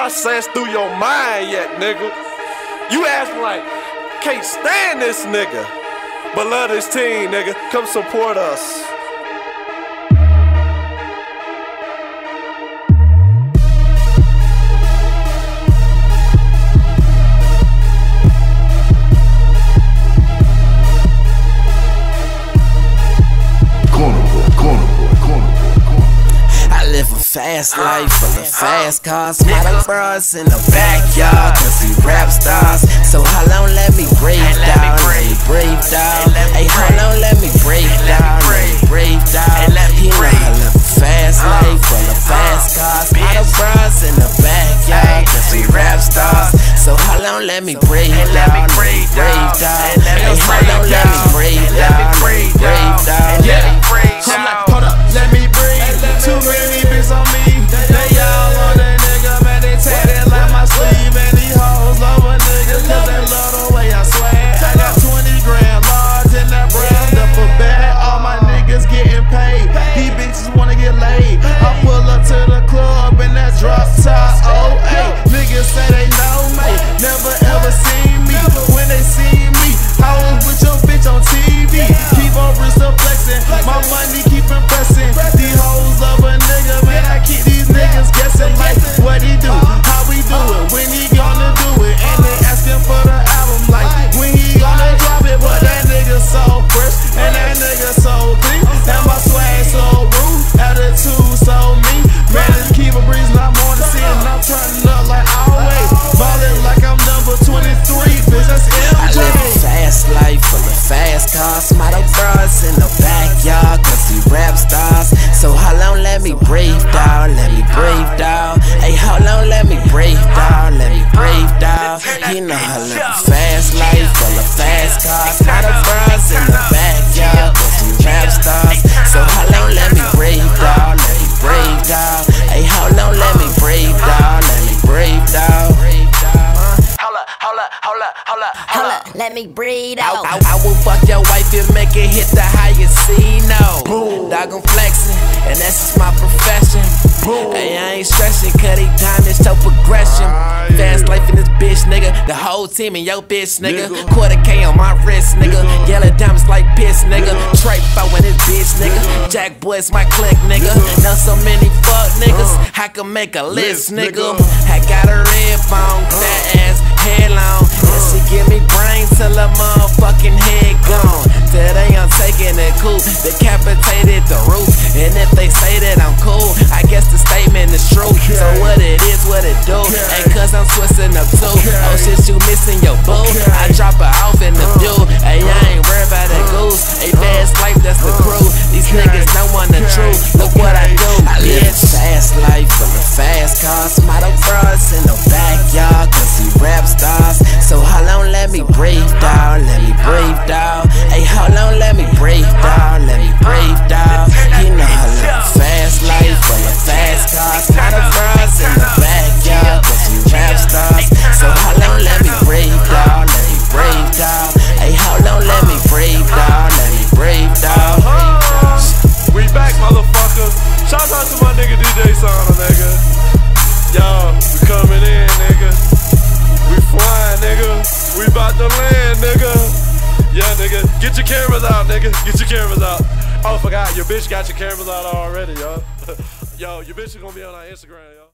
process through your mind yet, nigga. You acting like, can't stand this nigga, but love this team, nigga. Come support us. Fast life full of fast cars, model bras in the backyard, cause we rap stars. So hold on, let me break down, let me break down. Hey, hold on, let me break down, let me break down. You know I live a fast life full of fast cars, model bras in the backyard, cause we rap stars. So hold on, let me break down, let me break down. Hey, hold on, let me break down, let me break down. I'm like, hold up, let me breathe. Too many bitches on me. They all on that nigga, man. They tatted like my sleeve. And these hoes love a nigga, cause they love the way I swag. I got 20 grand large in that brown duffel bag. All my niggas getting paid. These bitches wanna get laid. I pull up to the club in that drop top. Oh, hey, niggas say they know me, never ever seen me. When they see me, I was with your bitch on TV. Keep on wrist flexing, my money keep impressing. These hoes love a nigga, man. I keep these niggas guessing like what he do, how we do it, when he gonna do it, and they asking for the album like when he gonna drop it. But that nigga so fresh and that nigga so clean, and my swag so rude, attitude so mean. Man, just keep a breeze, not more to see, and I'm turning up like always, ballin' like I'm number 23, bitch. That's MJ. I live a fast life full of fast cars, model bras in the backyard, cause we rap stars. So hold on, let me break down, let me break down. Hey, hold on, let me break down, let me break down. You know I live a fast life full of fast cars, model bras in the backyard, cause we rap stars. So hold on, let me break down, let me break down. Hey, hold on, let me break down, let me break down. Hold up, let me breathe out. I will fuck your wife and make it hit the highest C note. Dog, I'm flexing, and that's just my profession. Hey, I ain't stressing, cause they diamonds show progression. Fast life in this bitch, nigga. The whole team in your bitch, nigga. Quarter K on my wrist, nigga. Yellow diamonds like piss, nigga. Tripe out with this bitch, nigga. Jack Boys my clique, nigga. Know so many fuck niggas, I can make a list, nigga. I got a red phone, fat ass, hair long. And she give me brain till her motherfucking head gone. Today I'm taking it cool, decapitated the roof. And if they say that I'm cool, I guess the statement is true. So what it is, what it do, ain't cause I'm twisting up too. Oh shit, you missing your boo, I drop her off in the view. Hey, I ain't worried about that goose. A fast life, that's the crew. These niggas know I'm the truth, look what I do. I live a fast life full of fast cars, model bras in the backyard, cause we rap stars. So hold on, let me break down, let me break down. Hey, hold on, let me break down, let me break down. You know I live a fast life full of fast cars, model bras in the backyard, cause we rap stars. So hold on, let me break down, let me break down. Hey, hold on, let me break down, let me break down. We back, motherfucker. Shout out to my nigga DJ Sana, nigga. Yo, we coming in, nigga. We flying, nigga. We about to land, nigga. Yeah, nigga. Get your cameras out, nigga. Get your cameras out. Oh, I forgot. Your bitch got your cameras out already, yo. Yo, your bitch is gonna be on our Instagram, yo.